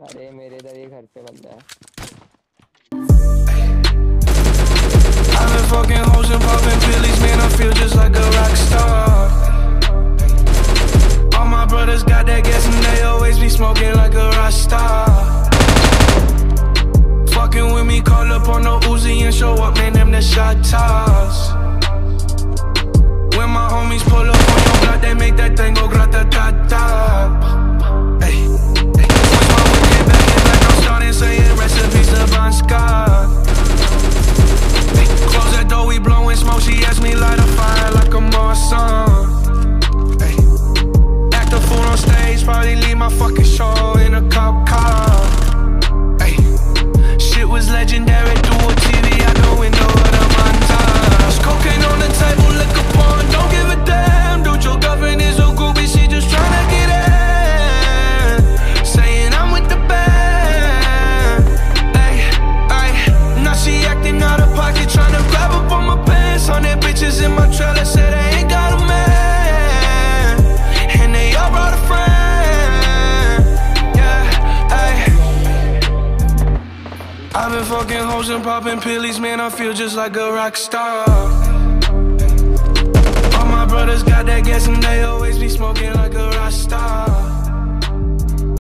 अरे मेरे इधर ये घर पे बंदा है। I've been fucking hoes and popping pillies, man, I feel just like a rock star. All my brothers got that gas and they always be smoking like a rock star. Fucking with me, call up on the Uzi and show up, man, them the shot toss. When my homies pull up on your block, they make that thing go grata-ta-ta. Hey, hey. Once my whip get back, it's like I'm starting saying recipes to Bon Scott. Hey, close that door, we blowing smoke, she asked me light a fire like a Marsan. Hey, act a fool on stage, probably leave my fucking show in a cop car. Hey, shit was legendary, dual TV out the window of the montage. Cocaine on the table, liquor porn, don't give a damn. Dude, your girlfriend is a groupie, she just tryna get in. Saying I'm with the band. Ay, ay, now she acting out of pocket, tryna grab up on my pants. 100 bitches in my trailer, say they ain't got a man, and they all brought a friend. Yeah, ay. I've been fucking hoes and popping pillies, man, I feel just like a rock star. All my brothers got that gas and they always be smoking like a rock star.